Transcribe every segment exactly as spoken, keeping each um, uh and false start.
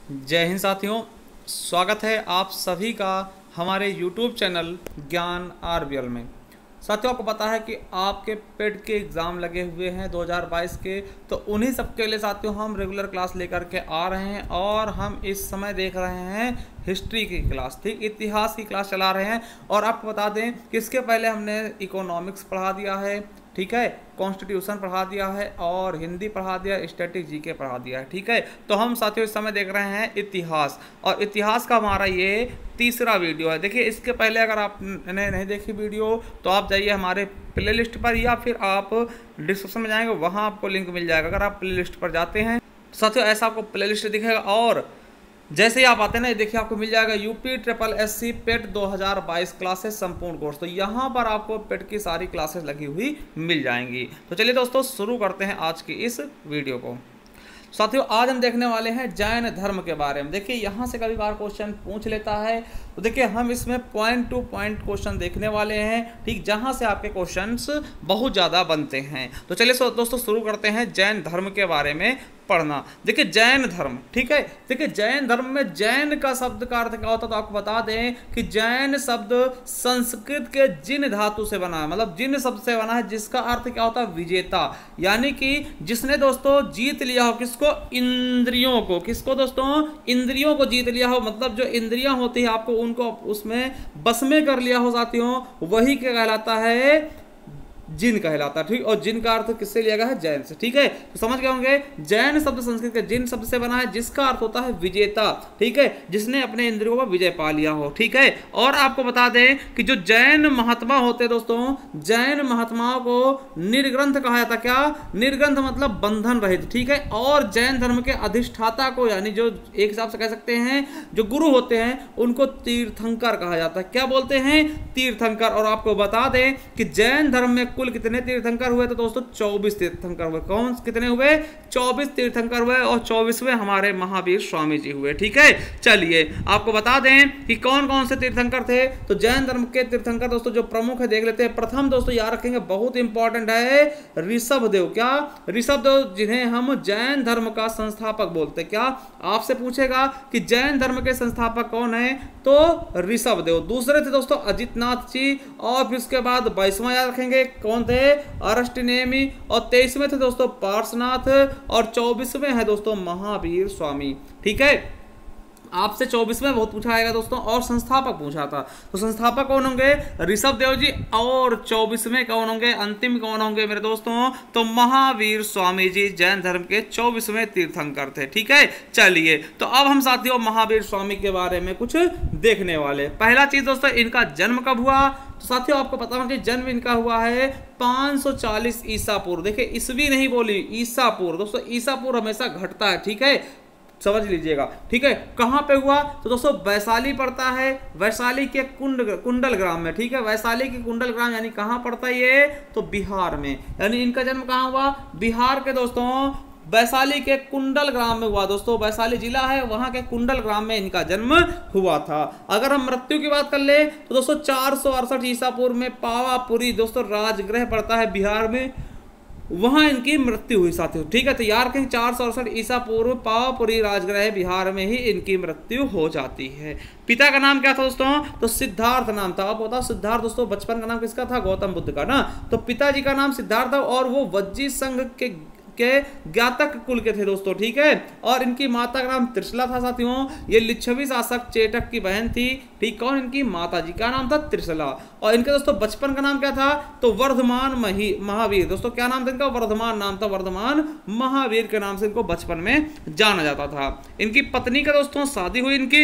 जय हिंद साथियों, स्वागत है आप सभी का हमारे YouTube channel Gyan R B L में। साथियों, आपको पता है कि आपके पेट के एग्ज़ाम लगे हुए हैं दो हज़ार बाईस के, तो उन्हीं सब के लिए साथियों हम रेगुलर क्लास लेकर के आ रहे हैं और हम इस समय देख रहे हैं हिस्ट्री की क्लास, ठीक, इतिहास की क्लास चला रहे हैं। और आपको बता दें कि इसके पहले हमने इकोनॉमिक्स पढ़ा दिया है, ठीक है, कॉन्स्टिट्यूशन पढ़ा दिया है और हिंदी पढ़ा दिया, स्टैटिक जीके पढ़ा दिया है, ठीक है। तो हम साथियों इस समय देख रहे हैं इतिहास, और इतिहास का हमारा ये तीसरा वीडियो है। देखिए, इसके पहले अगर आपने नहीं देखी वीडियो तो आप जाइए हमारे प्लेलिस्ट पर या फिर आप डिस्क्रिप्शन में जाएंगे, वहाँ आपको लिंक मिल जाएगा। अगर आप प्लेलिस्ट पर जाते हैं साथियों ऐसा आपको प्लेलिस्ट दिखेगा, और जैसे ही आप आते हैं ना, देखिए आपको मिल जाएगा UP triple S C PET दो हज़ार बाईस क्लासेस संपूर्ण कोर्स। तो यहाँ पर आपको पेट की सारी क्लासेस लगी हुई मिल जाएंगी। तो चलिए दोस्तों शुरू करते हैं आज की इस वीडियो को। साथियों, आज हम देखने वाले हैं जैन धर्म के बारे में। देखिए, यहाँ से कभी बार क्वेश्चन पूछ लेता है, तो देखिए हम इसमें पॉइंट टू पॉइंट क्वेश्चन देखने वाले हैं, ठीक, जहाँ से आपके क्वेश्चंस बहुत ज़्यादा बनते हैं। तो चलिए दोस्तों शुरू करते हैं जैन धर्म के बारे में पढ़ना। देखिए, जैन धर्म, ठीक है, देखिए जैन धर्म में जैन का शब्द का अर्थ क्या होता है, तो आपको बता दें कि जैन शब्द संस्कृत के जिन धातु से बना है, मतलब जिन शब्द से बना है, जिसका अर्थ क्या होता है, विजेता, यानी कि जिसने दोस्तों जीत लिया हो किसको, इंद्रियों को। किसको दोस्तों, इंद्रियों को जीत लिया हो, मतलब जो इंद्रियां होती है आपको उनको उसमें बस में कर लिया हो साथियों, वही क्या कहलाता है, जिन कहलाता है, ठीक। और जिन का अर्थ किससे लिया गया है, जैन से, ठीक है। तो समझ गए होंगे, जैन शब्द संस्कृत के जिन शब्द से बना है, जिसका अर्थ होता है विजेता, ठीक है, जिसने अपने इंद्रियों को विजय पा लिया हो, ठीक है। और आपको बता दें कि जो जैन महात्मा होते हैं दोस्तों, जैन महात्माओं को निर्ग्रंथ कहा जाता। क्या निर्ग्रंथ, मतलब बंधन रहित, ठीक है। और जैन धर्म के अधिष्ठाता को, यानी जो एक हिसाब से कह सकते हैं जो गुरु होते हैं, उनको तीर्थंकर कहा जाता है। क्या बोलते हैं, तीर्थंकर। और आपको बता दें कि जैन धर्म में कुल कितने तीर्थंकर हुए, तो दोस्तों चौबीस तीर्थंकर हुए। कौन कितने हुए, चौबीस तीर्थंकर हुए, और चौबीसवें हमारे महावीर स्वामी जी हुए, ठीक है। चलिए आपको बता दें कि कौन कौन से तीर्थंकर थे। तो जैन धर्म के तीर्थंकर दोस्तों जो प्रमुख है देख लेते हैं। प्रथम दोस्तों याद रखेंगे, बहुत इंपॉर्टेंट है, ऋषभदेव। क्या, ऋषभदेव, जिन्हें हम जैन धर्म का संस्थापक बोलते हैं। क्या आपसे पूछेगा कि जैन धर्म के संस्थापक कौन है, तो ऋषभदेव। दूसरे थे दोस्तों अजितनाथ जी, और फिर उसके बाद बाईसवां याद रखेंगे कौन थे, अरष्टनेमी। और तेईसवें थे दोस्तों पार्श्वनाथ, और चौबीसवें है दोस्तों महावीर स्वामी, ठीक है। आपसे चौबीसवें बहुत पूछा आएगा दोस्तों, और संस्थापक पूछा था, तो संस्थापक कौन होंगे, ऋषभदेव जी। और चौबीसवें कौन होंगे, अंतिम कौन होंगे मेरे दोस्तों, तो महावीर स्वामी जी जैन धर्म के चौबीसवें तीर्थंकर थे, ठीक है। चलिए, तो अब हम साथियों महावीर स्वामी के बारे में कुछ देखने वाले। पहला चीज दोस्तों, इनका जन्म कब हुआ, तो साथियों आपको पता होना चाहिए जन्म इनका हुआ है पाँच सौ चालीस ईसा पूर्व। देखिए ईस्वी नहीं बोली, ईसा पूर्व। दोस्तों ईसा पूर्व हमेशा घटता है, ठीक है, समझ लीजिएगा, ठीक है। कहां पे हुआ, तो दोस्तों वैशाली पड़ता है, वैशाली के कुंड कुंडल ग्राम में, ठीक है। वैशाली के कुंडल ग्राम यानी कहां पड़ता है ये, तो बिहार में। यानी इनका जन्म कहां हुआ, बिहार के दोस्तों वैशाली के कुंडल ग्राम में हुआ। दोस्तों वैशाली जिला है, वहां के कुंडल ग्राम में इनका जन्म हुआ था। अगर हम मृत्यु की बात कर ले तो दोस्तों चार सौ अड़सठ ईसा पूर्व में पावापुरी दोस्तों राजगृह पड़ता है बिहार में, वहां इनकी मृत्यु हुई साथियों, ठीक है। तो याद रखें चार सौ अड़सठ ईसा पूर्व पावापुरी राजगृह बिहार में ही इनकी मृत्यु हो जाती है। पिता का नाम क्या था दोस्तों, तो सिद्धार्थ नाम था। आप बताओ सिद्धार्थ दोस्तों बचपन का नाम किसका था, गौतम बुद्ध का ना। तो पिताजी का नाम सिद्धार्थ था, और वो वज्जी संघ के के ज्ञातक कुल के थे दोस्तों, ठीक है। और इनकी माता का नाम त्रिशला था साथियों। ये लिच्छवी शासक चेटक की बहन थी, ठीक। कौन, इनकी माता जी का नाम था त्रिशला। और इनके दोस्तों बचपन का नाम क्या था, तो वर्धमान मही महावीर। दोस्तों क्या नाम था इनका, वर्धमान नाम था, वर्धमान महावीर के नाम से इनको बचपन में जाना जाता था। इनकी पत्नी का दोस्तों शादी हुई इनकी,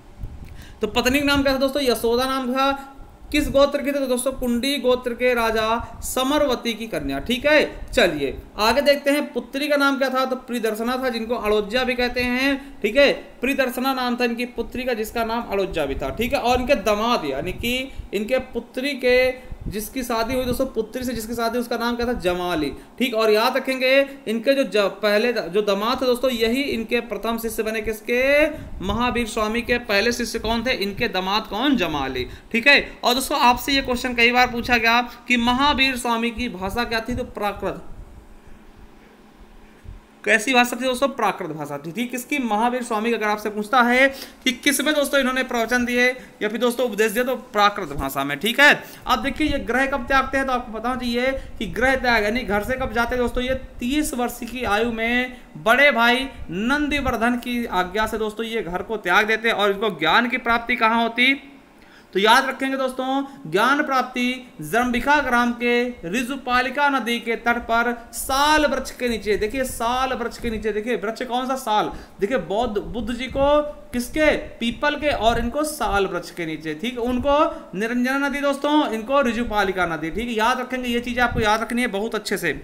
तो पत्नी का नाम क्या था दोस्तों, यशोदा नाम था। किस गोत्र के थे, तो दोस्तों कुंडी गोत्र के राजा समरवती की कन्या, ठीक है। चलिए आगे देखते हैं, पुत्री का नाम क्या था, तो प्रियदर्शना था, जिनको अड़ोज्जा भी कहते हैं, ठीक है। प्रियदर्शना नाम था इनकी पुत्री का, जिसका नाम अड़ोज्जा भी था, ठीक है। और इनके दामाद यानी कि इनके पुत्री के जिसकी शादी हुई दोस्तों, पुत्री से जिसकी शादी उसका नाम क्या था, जमाली, ठीक। और याद रखेंगे इनके जो पहले जो दामाद थे दोस्तों, यही इनके प्रथम शिष्य बने, किसके, महावीर स्वामी के पहले शिष्य कौन थे, इनके दामाद कौन, जमाली, ठीक है। और दोस्तों आपसे ये क्वेश्चन कई बार पूछा गया कि महावीर स्वामी की भाषा क्या थी, तो प्राकृत। कैसी भाषा थी दोस्तों? प्राकृत भाषा थी। ठीक, किसकी? महावीर स्वामी। अगर आपसे पूछता है कि किस में दोस्तों इन्होंने प्रवचन दिए या फिर दोस्तों उपदेश दिए, तो प्राकृत भाषा में। ठीक है, अब देखिए ये ग्रह कब त्यागते हैं, तो आपको पता चाहिए कि ग्रह त्याग यानी घर से कब जाते हैं दोस्तों? ये तीस वर्ष की आयु में बड़े भाई नंदिवर्धन की आज्ञा से दोस्तों ये घर को त्याग देते हैं। और इनको ज्ञान की प्राप्ति कहाँ होती? तो याद रखेंगे दोस्तों, ज्ञान प्राप्ति जम्बिका ग्राम के ऋजुपालिका नदी के तट पर साल वृक्ष के नीचे। देखिए साल वृक्ष के नीचे, देखिए वृक्ष कौन सा? साल। देखिए बौद्ध बुद्ध जी को किसके? पीपल के, और इनको साल वृक्ष के नीचे। ठीक, उनको निरंजना नदी दोस्तों, इनको ऋजुपालिका नदी। ठीक है, याद रखेंगे, ये चीजें आपको याद रखनी है बहुत अच्छे से।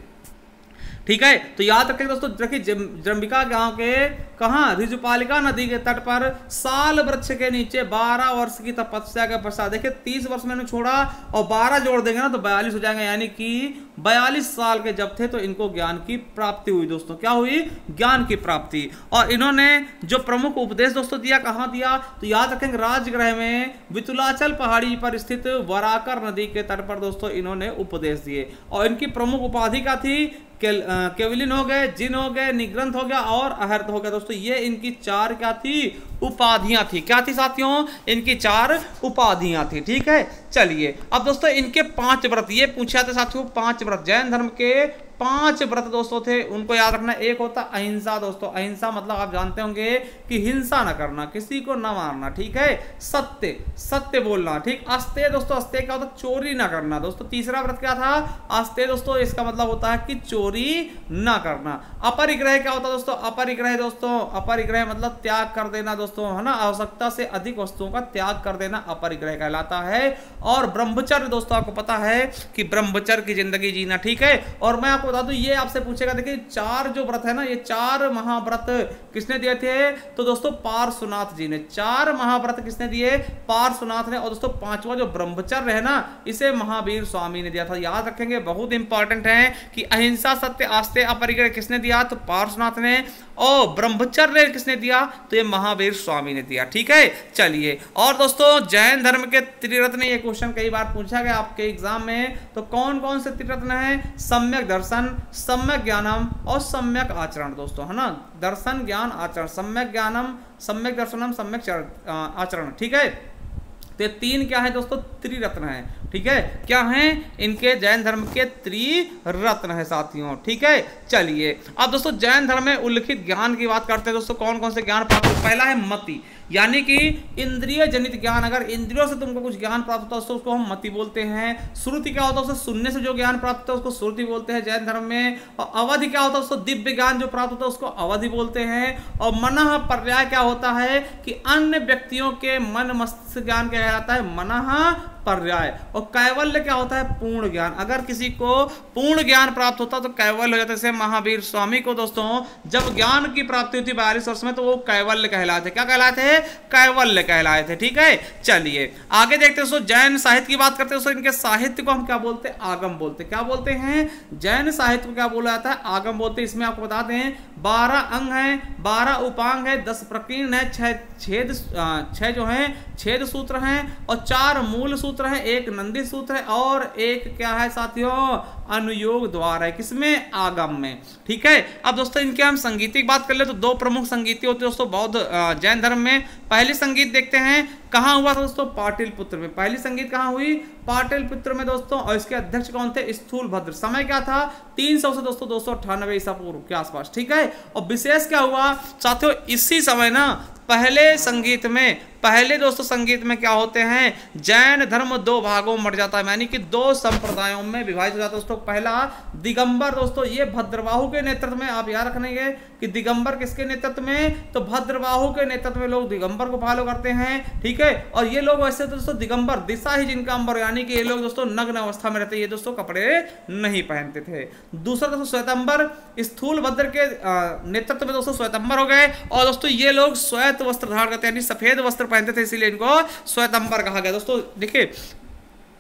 ठीक है, तो याद रखें दोस्तों, देखिए जम्बिका गांव के कहां? ऋजुपालिका नदी के तट पर साल वृक्ष के नीचे बारह वर्ष की तपस्या के पश्चात, देखिए तीस वर्ष मैंने छोड़ा और बारह जोड़ देंगे ना तो बयालीस हो जाएंगे, यानी कि बयालीस साल के जब थे तो इनको ज्ञान की प्राप्ति हुई दोस्तों। क्या हुई? ज्ञान की प्राप्ति। और इन्होंने जो प्रमुख उपदेश दोस्तों दिया, कहां दिया? तो याद रखेंगे राजगृह में वितुलाचल पहाड़ी पर स्थित वराकर नदी के तट पर दोस्तों इन्होंने उपदेश दिए। और इनकी प्रमुख उपाधि क्या थी? केवलिन हो गए, जिन हो गए, निग्रंथ हो गया और अहर्त हो गया दोस्तों। ये इनकी चार क्या थी? उपाधियां थी। क्या थी साथियों? इनकी चार उपाधियां थी। ठीक है, चलिए अब दोस्तों इनके पांच व्रत ये पूछा था साथियों। पांच व्रत, जैन धर्म के पांच व्रत दोस्तों थे, उनको याद रखना। एक होता अहिंसा दोस्तों, अहिंसा मतलब आप जानते होंगे कि हिंसा ना करना, किसी को ना मारना। ठीक है, सत्य, सत्य बोलना। ठीक, अस्तेय दोस्तों, अस्तेय क्या होता? चोरी ना करना दोस्तों। तीसरा व्रत क्या था? अस्तेय दोस्तों, इसका मतलब होता है कि चोरी ना करना। अपरिग्रह क्या होता दोस्तों? अपरिग्रह दोस्तों, अपरिग्रह मतलब त्याग कर देना दोस्तों, है ना, आवश्यकता से अधिक वस्तुओं का त्याग कर देना अपरिग्रह कहलाता है। और ब्रह्मचर्य दोस्तों, आपको पता है कि ब्रह्मचर्य की जिंदगी जीना। ठीक है, और मैं आपको बता दूं, ये आपसे पूछेगा, देखिए चार जो व्रत है ना, ये चार महाव्रत किसने दिए थे? तो दोस्तों पार्श्वनाथ जी ने। चार महाव्रत किसने दिए? पार्श्वनाथ ने। और दोस्तों पांचवा जो ब्रह्मचर्य है ना, इसे महावीर स्वामी ने दिया था। याद रखेंगे, बहुत इंपॉर्टेंट है कि अहिंसा, सत्य, आस्ते, अपरिग्रह किसने दिया? तो पार्श्वनाथ ने। और ब्रह्मचर्य किसने दिया? तो ये महावीर स्वामी ने दिया। ठीक है, चलिए और दोस्तों जैन धर्म के त्रिरत्न, ये क्वेश्चन कई बार पूछा गया आपके एग्जाम में, तो कौन कौन से त्रिरत्न है? सम्यक दर्शन, सम्यक ज्ञानम और सम्यक आचरण दोस्तों, है ना। दर्शन, ज्ञान, आचरण, सम्यक ज्ञानम, सम्यक दर्शनम, सम्यक आचरण। ठीक है, तो तीन क्या है दोस्तों? त्रिरत्न है। ठीक है, क्या है? इनके जैन धर्म के त्रिरत्न है साथियों। ठीक है, चलिए अब दोस्तों जैन धर्म में उल्लिखित ज्ञान की बात करते हैं दोस्तों। कौन कौन से ज्ञान प्राप्त? पहला है मति, यानी कि इंद्रिय जनित ज्ञान। अगर इंद्रियों से तुमको कुछ ज्ञान प्राप्त होता है तो उसको हम मति बोलते हैं। श्रुति क्या होता है? उसे सुनने से जो ज्ञान प्राप्त होता है उसको श्रुति बोलते हैं जैन धर्म में। और अवधि क्या होता है? उसको दिव्य ज्ञान जो प्राप्त होता है उसको अवधि बोलते हैं। और मनः पर्याय क्या होता है? कि अन्य व्यक्तियों के मन मस्तिष्क ज्ञान क्या कहलाता है? मनः पर्याय। और कैवल्य क्या होता है? पूर्ण ज्ञान। अगर किसी को पूर्ण ज्ञान प्राप्त होता तो कैवल्य हो जाता है। जैसे महावीर स्वामी को दोस्तों जब ज्ञान की प्राप्ति हुई थी बयालीस वर्ष में, तो वो कैवल्य कहलाए थे। क्या कहलाए थे? कैवल्य कहलाए थे। ठीक है, चलिए आगे देखते हैं दोस्तों। जैन साहित्य की बात करते हैं दोस्तों। इनके साहित्य को हम क्या बोलते हैं? आगम बोलते हैं। क्या बोलते हैं? जैन साहित्य को क्या बोला जाता है? आगम बोलते हैं। इसमें आपको बता दें बारह अंग हैं, बारह उपांग है, दस प्रकीर्ण है, छह छेद छह जो है छेद सूत्र हैं और चार मूल सूत्र है, एक नंदी सूत्र है और एक क्या है साथियों? अनुयोग द्वार है। किसमें? आगम में। ठीक है, अब दोस्तों इनके हम संगीत की बात कर ले तो दो प्रमुख संगीत होते हैं दोस्तों बौद्ध जैन धर्म में। पहली संगीत देखते हैं कहां हुआ था दोस्तों? पाटलिपुत्र में। पहली संगीत कहां हुई? पाटलिपुत्र में दोस्तों। और इसके अध्यक्ष कौन थे? स्थूलभद्र। समय क्या था? तीन सौ से दोस्तों दो सौ अट्ठानबे ईसा पूर्व के आसपास। ठीक है, और विशेष क्या हुआ साथियों? इसी समय ना पहले संगीत में पहले दोस्तों संगीत में क्या होते हैं? जैन धर्म दो भागों में बढ़ जाता है, यानी कि दो संप्रदायों में विभाजित हो जाता है दोस्तों। पहला दिगंबर दोस्तों, ये भद्रबाहु के नेतृत्व में। आप याद रखेंगे कि दिगंबर किसके नेतृत्व में? तो भद्रबाहु के नेतृत्व में लोग दिगंबर को फॉलो करते हैं। ठीक है, और ये लोग वैसे दोस्तों दिगंबर दिशा ही जिनका अंबर, यानी कि ये लोग दोस्तों नग्न अवस्था में रहते, ये दोस्तों कपड़े नहीं पहनते थे। दूसरा दोस्तों श्वेतंबर, स्थूलभद्र के नेतृत्व में दोस्तों श्वेतंबर हो गए। और दोस्तों ये लोग श्वेत वस्त्र धारण करते हैं, यानी सफेद वस्त्र पहनते थे, इसीलिए इनको श्वेतंबर कहा गया दोस्तों। देखिए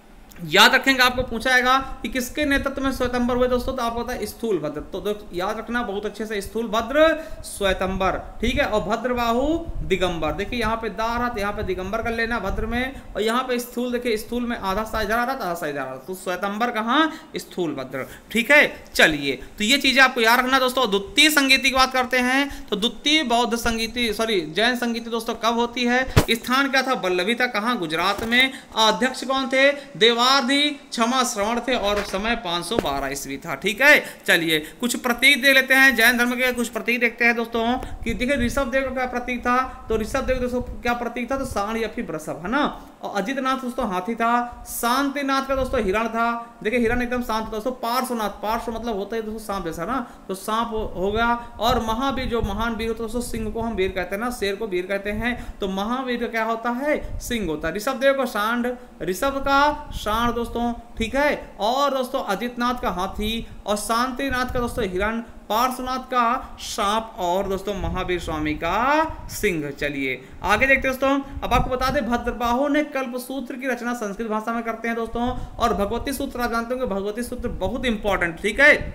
याद रखेंगे, आपको पूछा जाएगा कि किसके नेतृत्व में श्वेतंबर हुए दोस्तों, तो आपको पता है स्थूलभद्र, तो याद रखना बहुत अच्छे से, स्थूलभद्र श्वेतंबर, ठीक है। और भद्रबाहु दिगंबर, देखिए यहाँ पे दा रहा, यहाँ पे दिगंबर कर लेना भद्र में, और यहाँ पे स्थूल, देखिए स्थूल में आधा सा इधर आ रहा था, आधा सा इधर आ रहा था, तो श्वेतंबर कहाँ, स्थूलभद्र, ठीक है। चलिए, तो ये चीजें आपको याद रखना दोस्तों। द्वितीय संगीति की बात करते हैं, तो द्वितीय बौद्ध संगीति सॉरी जैन संगीति दोस्तों कब होती है, स्थान क्या था, वल्लभी था, कहाँ, गुजरात में। अध्यक्ष कौन थे, देवा क्षमा श्रवण थे, और समय पाँच सौ बारह ईस्वी था, ठीक है। चलिए कुछ प्रतीक देख लेते हैं जैन धर्म के, कुछ प्रतीक देखते हैं दोस्तों कि देखिए ऋषभ देव का क्या प्रतीक था, तो ऋषभ देव दोस्तों क्या प्रतीक था, तो सांड या फिर वृषभ, है ना। और अजितनाथ दोस्तों हाथी था, शांतिनाथ का दोस्तों हिरण था, देखिए हिरण एकदम शांत था दोस्तों। पार्श्वनाथ, पार्श्व मतलब होता है दोस्तों सांप जैसा ना, तो सांप हो गया। और महावीर, जो महान वीर होता है दोस्तों, सिंह को हम वीर कहते हैं ना, शेर को वीर कहते हैं, तो महावीर का क्या होता है, सिंह होता है। ऋषभ देव का सांड, ऋषभ का सांड दोस्तों, ठीक है। और दोस्तों अजितनाथ का हाथी, और शांतिनाथ का दोस्तों हिरण, पार्श्वनाथ का सांप, और दोस्तों महावीर स्वामी का सिंह। चलिए आगे देखते हैं दोस्तों। अब आपको बता दें भद्रबाहु ने कल्पसूत्र की रचना संस्कृत भाषा में करते हैं दोस्तों, और भगवती सूत्र आप जानते होंगे, भगवती सूत्र बहुत इंपॉर्टेंट, ठीक है।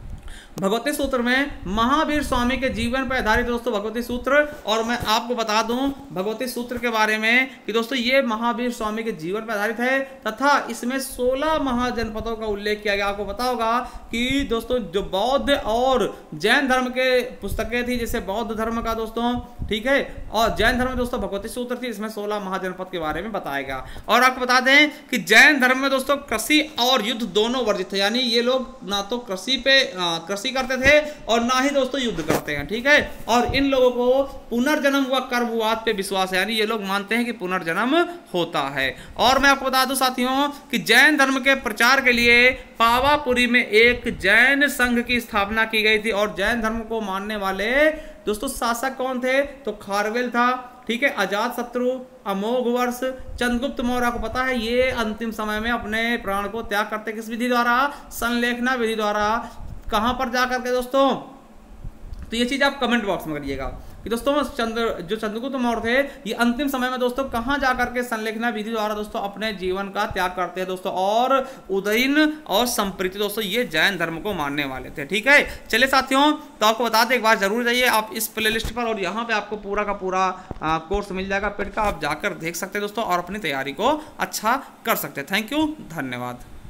भगवती सूत्र में महावीर स्वामी के जीवन पर आधारित दोस्तों भगवती सूत्र, और मैं आपको बता दूं भगवती सूत्र के बारे में कि दोस्तों ये महावीर स्वामी के जीवन पर आधारित है, तथा इसमें सोलह महाजनपदों का उल्लेख किया गया। आपको पता होगा कि दोस्तों जो बौद्ध और जैन धर्म के पुस्तकें थी, जैसे बौद्ध धर्म का दोस्तों, ठीक है, और जैन धर्म में दोस्तों भगवती सूत्र थी, इसमें सोलह महाजनपद के बारे में बताया गया। और आपको बता दें कि जैन धर्म में दोस्तों कृषि और युद्ध दोनों वर्जित थे, यानी ये लोग ना तो कृषि पे कृषि करते थे और ना ही दोस्तों युद्ध करते हैं, ठीक है। और इन लोगों को पुनर्जन्म व कर्मवाद पे विश्वास है, यानी ये लोग मानते हैं कि पुनर्जन्म होता है। और मैं आपको बता दूं साथियों कि जैन धर्म के प्रचार के लिए पावापुरी में एक जैन संघ की स्थापना की गई थी, और जैन धर्म को मानने वाले दोस्तों शासक कौन थे, तो खारवेल था, ठीक है, अजात शत्रु, अमोघ वर्ष, चंद्रगुप्त मौर्य। आपको पता है ये अंतिम समय में अपने प्राण को त्याग करते किस विधि द्वारा, संलेखना विधि द्वारा। कहां पर जाकर के दोस्तों, तो ये चीज आप कमेंट बॉक्स में करिएगा कि दोस्तों चंद्र जो चंद्रगुप्त मौर्य थे, ये अंतिम समय में दोस्तों कहां जाकर के संलेखना विधि द्वारा दोस्तों अपने जीवन का त्याग करते हैं दोस्तों। और उदयन और संप्रीति दोस्तों ये जैन धर्म को मानने वाले थे, ठीक है। चलिए साथियों, तो आपको बता दें एक बार जरूर जाइए आप इस प्लेलिस्ट पर, और यहाँ पे आपको पूरा का पूरा आ, कोर्स मिल जाएगा पेड का, आप जाकर देख सकते हैं दोस्तों, और अपनी तैयारी को अच्छा कर सकते हैं। थैंक यू, धन्यवाद।